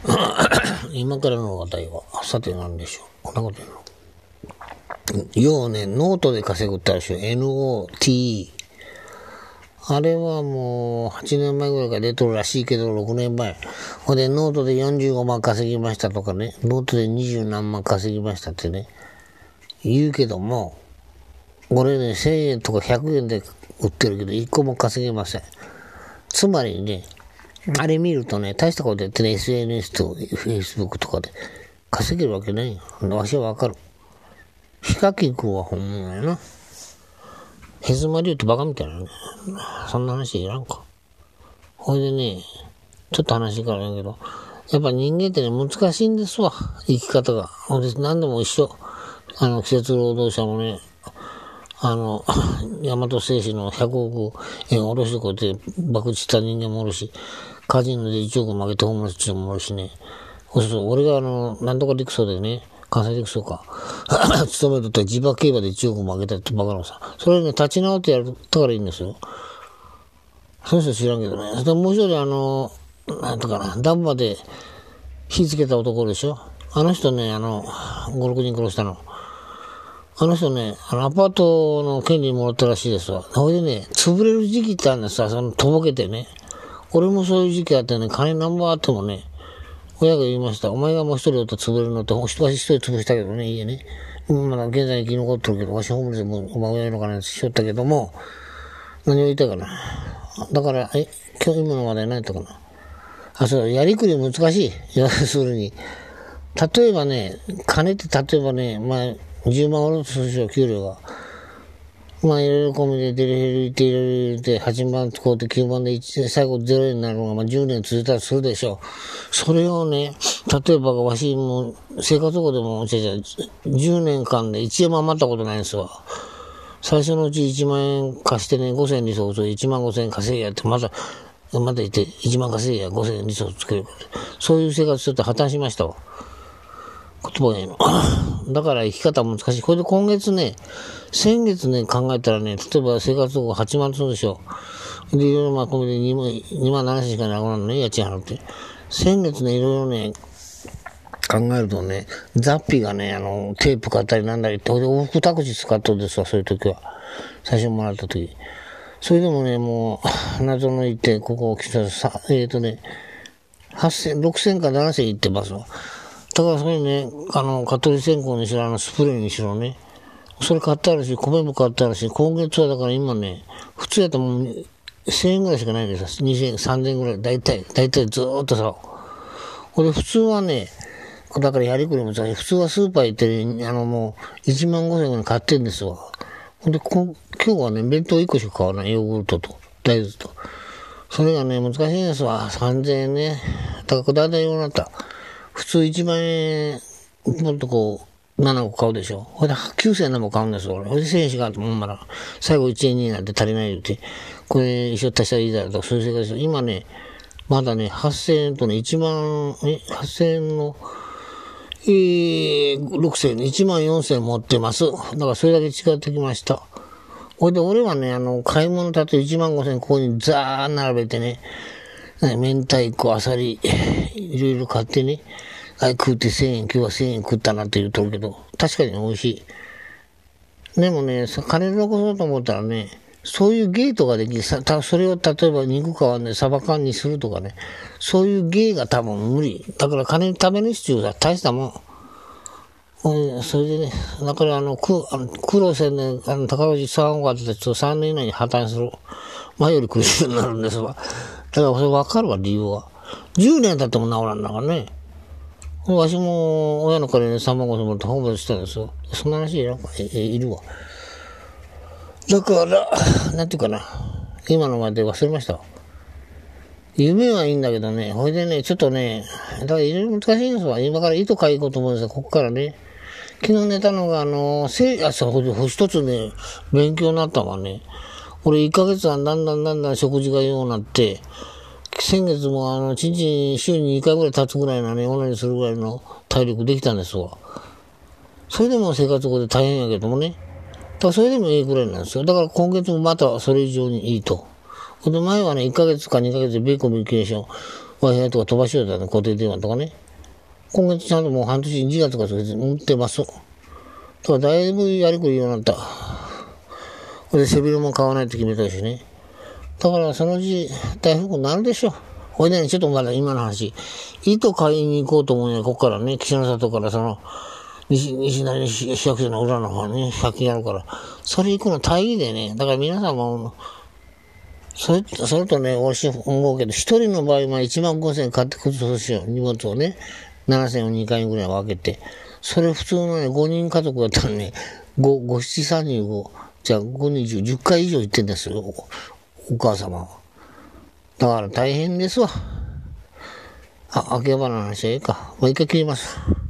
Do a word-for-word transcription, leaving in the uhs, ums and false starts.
今からの話題は、さて何でしょう。こんなこと言うの。要はね、ノートで稼ぐってあるでしょ。エヌオーティー。あれはもう、はちねんまえぐらいから出とるらしいけど、ろくねんまえ。ほんで、ノートでよんじゅうごまん稼ぎましたとかね、ノートでにじゅうなんまん稼ぎましたってね、言うけども、俺ね、せんえんとかひゃくえんで売ってるけど、いっこも稼げません。つまりね、あれ見るとね、大したことやってね、エスエヌエス と Facebook とかで稼げるわけないよ。わしはわかる。ヒカキン君は本物やな。ヘズマリュウってバカみたいなね。そんな話いらんか。ほいでね、ちょっと話変わるんやけど、やっぱ人間ってね、難しいんですわ。生き方が。ほんで、何でも一緒。あの、季節労働者もね、あの、大和製紙のひゃくおくえん下ろしてこうやって爆打した人間もおるし、カジノでいちおく負けてホームレス人もおるしね。そうそう、俺があの、なんとか陸送でね、関西陸送か、勤めとったら自爆競馬でいちおく負けたってバカのさ。それね、立ち直ってやったからいいんですよ。そういう人知らんけどね。それもう一人あの、なんとかな、ダンバで火つけた男でしょ。あの人ね、あの、ご、ろくにん殺したの。あの人ね、あのアパートの権利もらったらしいですわ。ほいでね、潰れる時期ってあるんですさ、その、とぼけてね。俺もそういう時期あってね、金何もあってもね、親が言いました。お前がもう一人おったら潰れるのって、わし一人潰したけどね、家ね。まだ現在生き残ってるけど、わしホームレスも、お前親の金しよったけども、何を言いたいかな。だから、え、今日今の話題何やったかな。あ、そう、やりくり難しい。要するに。例えばね、金って例えばね、まあ、じゅうまんおろすでしょ、給料が。まあ、いろいろ込みで、デリヘル行って、いろいろ入れて、はちまん使うてきゅうまんで最後ゼロえんになるのが、まあ、じゅうねん続いたらするでしょう。それをね、例えば、わしも、生活保護でも、じゃじゃ、じゅうねんかんでいちえんも余ったことないんですわ。最初のうちいちまんえん貸してね、ごせん利息といちまんごせんえん稼ぎやって、また、また言って、いちまん稼ぎやごせんえん利息つける。そういう生活ちょっと破綻しましたわ。言葉がいいの。だから生き方難しい。これで今月ね、先月ね、考えたらね、例えば生活保護はちまんするでしょ。で、いろいろまあ、これでにまんななせんしかなくなるのね、家賃払って。先月ね、いろいろね、考えるとね、雑費がね、あの、テープ買ったりなんだりって、往復タクシー使っとるんですわ、そういう時は。最初もらった時。それでもね、もう、謎の行って、ここ来たらさ、えっ、ー、とね、はっせん、ろくせんかななせん行ってますわ。だからそれね、あの、蚊取り線香にしろ、あの、スプレーにしろね。それ買ってあるし、米も買ってあるし、今月はだから今ね、普通やったらもう、せんえんぐらいしかないんですよ。にせんえん、さんぜんえんぐらい。だいたい、だいたいずーっとさ。これ普通はね、だからやりくりもさ、普通はスーパー行ってね、あのもう、いちまんごせんえんぐらい買ってんですわ。ほんで、こ今日はね、弁当いっこしか買わない。ヨーグルトと、大豆と。それがね、難しいんですわ。さんぜんえんね。だからだいたいようになった。普通いちまんえん、もっとこう、ななこ買うでしょ。ほいで、きゅうせんえんでも買うんですよ、俺。ほいでせんえんしかあってもんまら、最後いちえんになって足りない言うて、これ一緒足したらいいだろうとか、そういう生活ですよ。今ね、まだね、はっせんえんとね、いちまん、え、はっせんえんの、えー、ろくせんえん、いちまんよんせんえん持ってます。だからそれだけ違ってきました。ほいで、俺はね、あの、買い物だといちまんごせんえんここにザー並べてね、明太子、あさり、いろいろ買ってね、あれ食うてせんえん、今日はせんえん食ったなって言うとるけど、確かに美味しい。でもね、金残そうと思ったらね、そういう芸とかできる。さ、それを例えば肉買わんでサバ缶にするとかね、そういう芸が多分無理。だから金食べる必要だ。大したもん。それでね、だからあの、く、あの苦労せんね、あの、高橋さんがってちょっとさんねん以内に破綻する。前より苦しいようになるんですわ。だからそれ分かるわ、理由は。じゅうねん経っても治らんだからね。わしも親の金でさんまんごせんもらってホームレスしたんですよ。そんな話いらんか、え、え、いるわ。だから、なんていうかな。今のまで忘れました。夢はいいんだけどね、ほいでね、ちょっとね、だからいろいろ難しいんですわ。今から糸書いこうと思うんですよ、ここからね。昨日寝たのが、あの、せあ、そう、一つね、勉強になったわね。俺いっかげつはだんだんだんだん食事がようになって、先月もあの、一日に週ににかいぐらい経つぐらいのね、オナニーするぐらいの体力できたんですわ。それでも生活後で大変やけどもね。だからそれでもいいぐらいなんですよ。だから今月もまたそれ以上にいいと。で、前はね、いっかげつかにかげつでベーコンビケーション。 Wi-Fi とか飛ばしようだね、固定電話とかね。今月ちゃんともう半年、にがつから持ってます。だからだいぶやりくりようになった。で、背広も買わないと決めたしね。だからそのうち大福になるでしょ。ほいでね、ちょっとまだ今の話。糸買いに行こうと思うよ、ここからね、岸の里からその、西、西成市役所の裏の方にね、借金あるから。それ行くの大義でね。だから皆さんも、それ、それとね、おいしい思うけど、一人の場合はいちまんごせん買ってくるとしよう。荷物をね、ななせんをにかいぐらい分けて。それ普通のね、ごにん家族だったらね、ご、ご、なな、さんじゅうご、じゃあごにんじゅう、じゅっかい以上行ってんですよ、お母様は。だから大変ですわ。あ、秋葉原の話はええか。もう一回切ります。